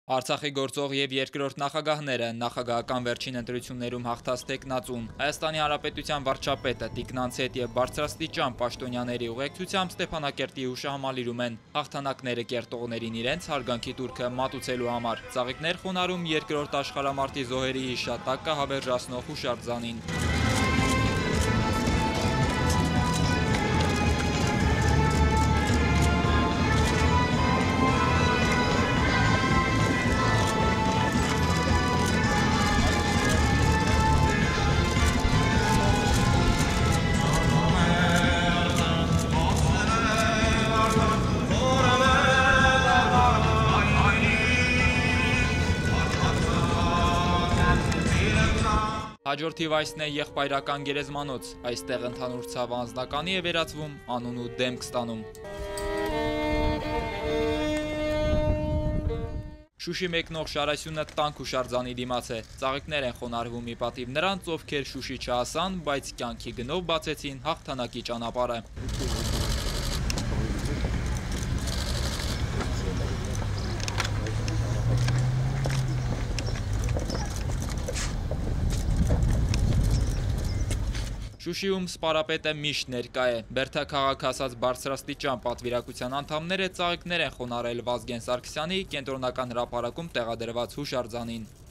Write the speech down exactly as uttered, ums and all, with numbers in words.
Արցախի գործող և երկրորդ նախագահները նախագահական վերջին ընտրություններում հաղթած թեկնածուն, Հայաստանի Հանրապետության վարչապետը Տիկնանցետ և բարձրաստիճան պաշտոնյաների ուղեկցությամբ Ստեփանակերտի հուշահամալիրում են հաղթանակները կերտողներին իրենց հարգանքի տուրքը մատուցելու համար։ Ծաղիկներ խոնարհում երկրորդ աշխարհամարտի զոհերի հիշատակը հավերժացնող հուշարձանին։ Հաջորդ հիվայսն է եղբայրական գերեզմանոց, այստեղ ընդհանուր ցավը անձնականի է վերածվում, անուն ու դեմք ստանում։ Շուշի մեկնող շարասյունը տանկ հուշարձանի դիմաց է, ծաղիկներ են խոնարհվում ի պատիվ նրանց, ովքեր Շուշի չհասան, բայց կյանքի գնով բացեցին հաղթանակի ճանապարհը։ Շուշիում սպարապետը միշտ ներկա է։ Բերդաքաղաք հասած բարձրաստիճան պատվիրակության անդամները ծաղիկներ են խոնարհել Վազգեն Սարգսյանի կենտրոնական հրապարակում տեղադրված հուշարձանին։